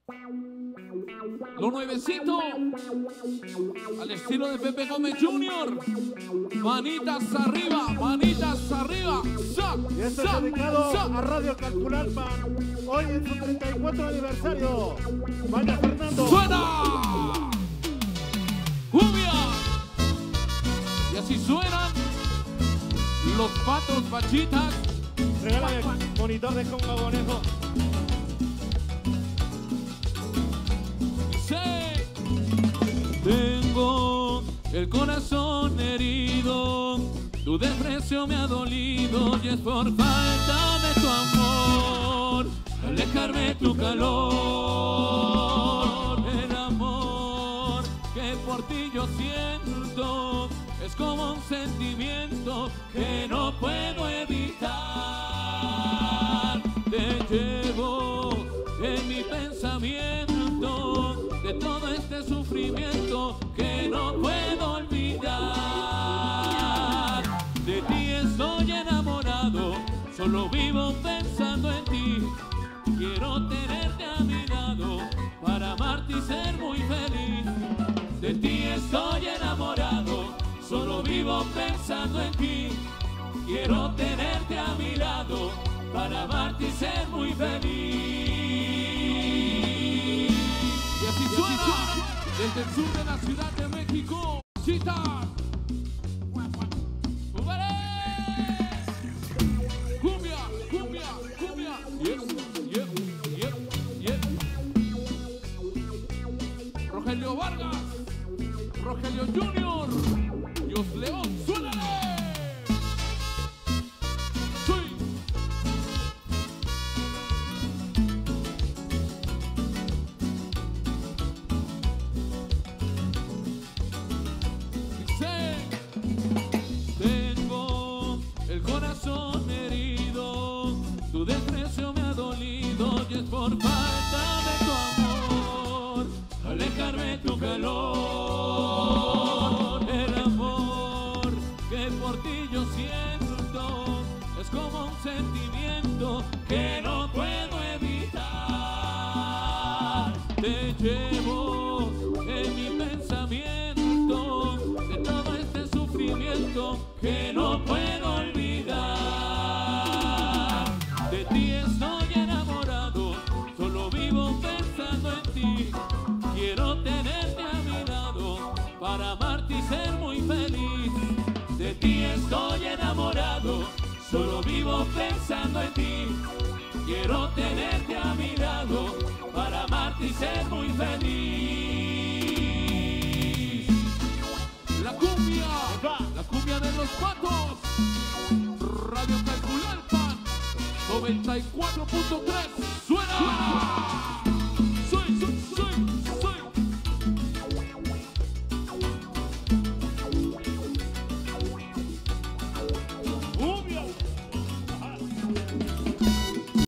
Lo nuevecito, al estilo de Pepe Gómez Jr. Manitas arriba, manitas arriba. Y esto es dedicado a Radio Calpulalpan, hoy en su 34 aniversario. Vaya Fernando. ¡Suena! ¡Cumbia! Y así suenan los patos bachitas. Regálame monitor de conga conejo. Tengo el corazón herido, tu desprecio me ha dolido y es por falta de tu amor, alejarme tu calor. El amor que por ti yo siento es como un sentimiento que no puedo evitar. Te llevo en mi pensamiento de todo este sufrimiento que no puedo olvidar. De ti estoy enamorado, solo vivo pensando en ti. Quiero tenerte a mi lado para amarte y ser muy feliz. De ti estoy enamorado, solo vivo pensando en ti. Quiero tenerte a mi lado para amarte y ser muy feliz. Y así suena desde el sur de la Ciudad de México. ¡Chita! ¡Cumbia! ¡Cumbia! ¡Cumbia! ¡Yep! ¡Yep! ¡Yep! ¡Yep! Rogelio Vargas, Rogelio Jr., Dios León, ¡suénale! Por falta de tu amor, alejarme tu calor. El amor que por ti yo siento es como un sentimiento que no puedo evitar. Te llevo en mi pensamiento de todo este sufrimiento que no puedo olvidar. De ti estoy enamorado, solo vivo pensando en ti. Quiero tenerte a mi lado para amarte y ser muy feliz. De ti estoy enamorado, solo vivo pensando en ti. Quiero tenerte a mi lado para amarte y ser muy feliz. La cumbia de los patos. Radio Calpulalpan 94.3.